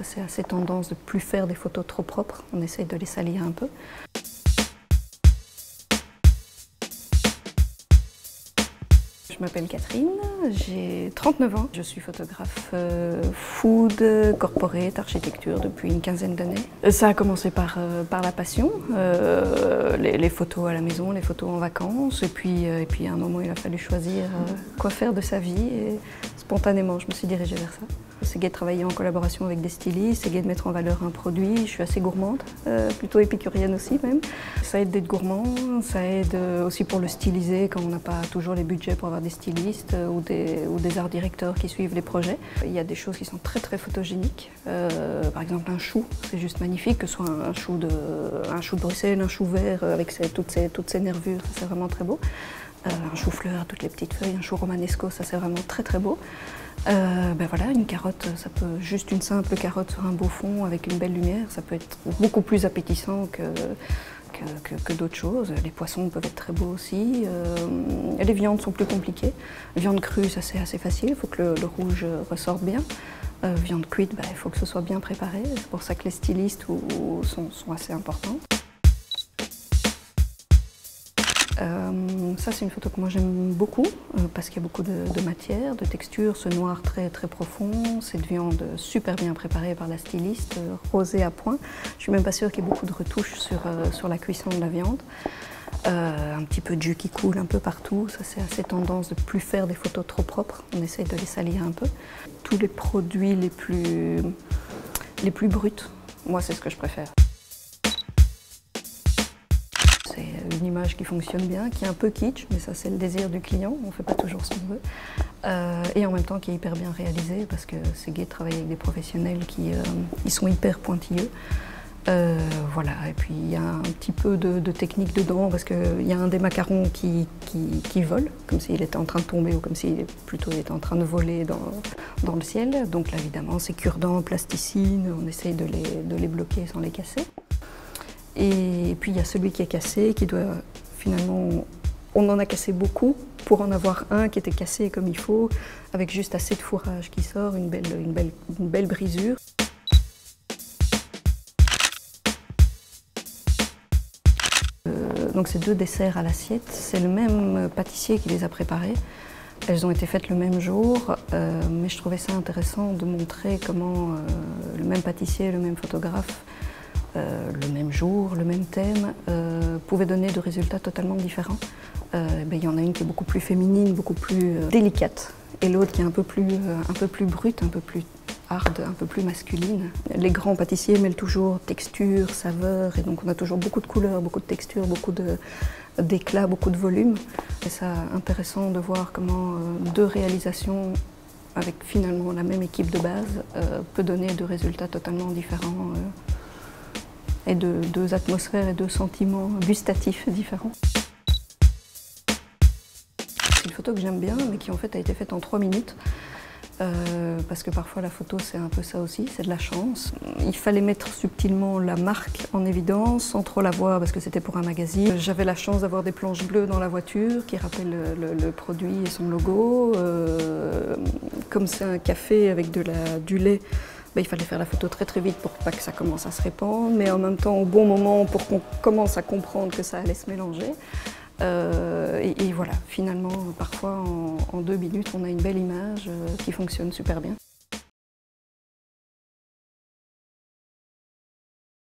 ça c'est assez tendance de plus faire des photos trop propres, on essaye de les salir un peu. Je m'appelle Catherine, j'ai 39 ans. Je suis photographe food, corporate, architecture depuis une quinzaine d'années. Ça a commencé par la passion, les photos à la maison, les photos en vacances. Et puis à un moment, il a fallu choisir quoi faire de sa vie. Et spontanément, je me suis dirigée vers ça. C'est gai de travailler en collaboration avec des stylistes, c'est gai de mettre en valeur un produit. Je suis assez gourmande, plutôt épicurienne aussi même. Ça aide d'être gourmand, ça aide aussi pour le styliser quand on n'a pas toujours les budgets pour avoir des stylistes ou des art directeurs qui suivent les projets. Il y a des choses qui sont très très photogéniques. Par exemple un chou, c'est juste magnifique, que ce soit un chou de Bruxelles, un chou vert avec toutes ces nervures, c'est vraiment très beau. Un chou-fleur, toutes les petites feuilles, un chou romanesco, ça c'est vraiment très très beau. Ben voilà, une carotte, ça peut juste une simple carotte sur un beau fond avec une belle lumière, ça peut être beaucoup plus appétissant que d'autres choses. Les poissons peuvent être très beaux aussi. Les viandes sont plus compliquées. Viande crue, ça c'est assez facile, il faut que le rouge ressorte bien. Viande cuite, ben, il faut que ce soit bien préparé. C'est pour ça que les stylistes sont assez importants. Ça c'est une photo que moi j'aime beaucoup parce qu'il y a beaucoup de matière, de texture, ce noir très très profond, cette viande super bien préparée par la styliste, rosée à point. Je suis même pas sûre qu'il y ait beaucoup de retouches sur la cuisson de la viande. Un petit peu de jus qui coule un peu partout, ça c'est assez tendance de plus faire des photos trop propres, on essaye de les salir un peu. Tous les produits les plus bruts, moi c'est ce que je préfère. C'est une image qui fonctionne bien, qui est un peu kitsch, mais ça c'est le désir du client, on ne fait pas toujours ce qu'on veut. Et en même temps qui est hyper bien réalisé, parce que c'est gai de travailler avec des professionnels qui ils sont hyper pointilleux. Voilà, et puis il y a un petit peu de technique dedans, parce qu'il y a un des macarons qui vole, comme s'il était en train de tomber, ou comme s'il était en train de voler dans le ciel. Donc là évidemment c'est cure-dent, plasticine, on essaye de les bloquer sans les casser. Et puis il y a celui qui est cassé, qui doit finalement, on en a cassé beaucoup pour en avoir un qui était cassé comme il faut, avec juste assez de fourrage qui sort, une belle brisure. Donc ces deux desserts à l'assiette, c'est le même pâtissier qui les a préparés. Elles ont été faites le même jour, mais je trouvais ça intéressant de montrer comment le même pâtissier, le même photographe, le même jour, le même thème, pouvait donner de résultats totalement différents. Il y en a une qui est beaucoup plus féminine, beaucoup plus délicate, et l'autre qui est un peu plus brute, un peu plus hard, un peu plus masculine. Les grands pâtissiers mêlent toujours texture, saveur, et donc on a toujours beaucoup de couleurs, beaucoup de texture, beaucoup d'éclat, beaucoup de volume. Et c'est intéressant de voir comment deux réalisations avec finalement la même équipe de base peut donner deux résultats totalement différents. Et deux atmosphères et deux sentiments gustatifs différents. C'est une photo que j'aime bien, mais qui en fait a été faite en 3 minutes. Parce que parfois la photo c'est un peu ça aussi, c'est de la chance. Il fallait mettre subtilement la marque en évidence, sans trop la voir parce que c'était pour un magazine. J'avais la chance d'avoir des planches bleues dans la voiture qui rappellent le produit et son logo. Comme c'est un café avec du lait, il fallait faire la photo très très vite pour pas que ça commence à se répandre, mais en même temps au bon moment pour qu'on commence à comprendre que ça allait se mélanger. Et voilà, finalement, parfois en 2 minutes, on a une belle image qui fonctionne super bien.